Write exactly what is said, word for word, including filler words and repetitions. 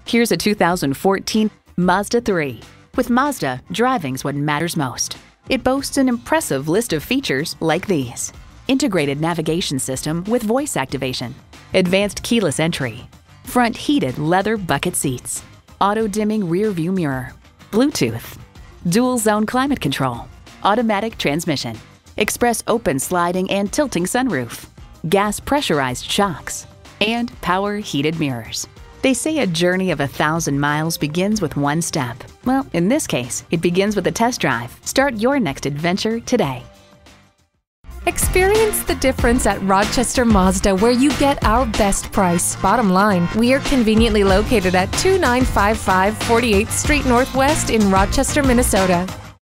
Here's a two thousand fourteen Mazda three. With Mazda, driving's what matters most. It boasts an impressive list of features like these: integrated navigation system with voice activation, advanced keyless entry, front heated leather bucket seats, auto-dimming rear view mirror, Bluetooth, dual zone climate control, automatic transmission, express open sliding and tilting sunroof, gas pressurized shocks, and power heated mirrors. They say a journey of a thousand miles begins with one step. Well, in this case, it begins with a test drive. Start your next adventure today. Experience the difference at Rochester Mazda, where you get our best price. Bottom line, we are conveniently located at two nine five five forty-eighth Street Northwest in Rochester, Minnesota.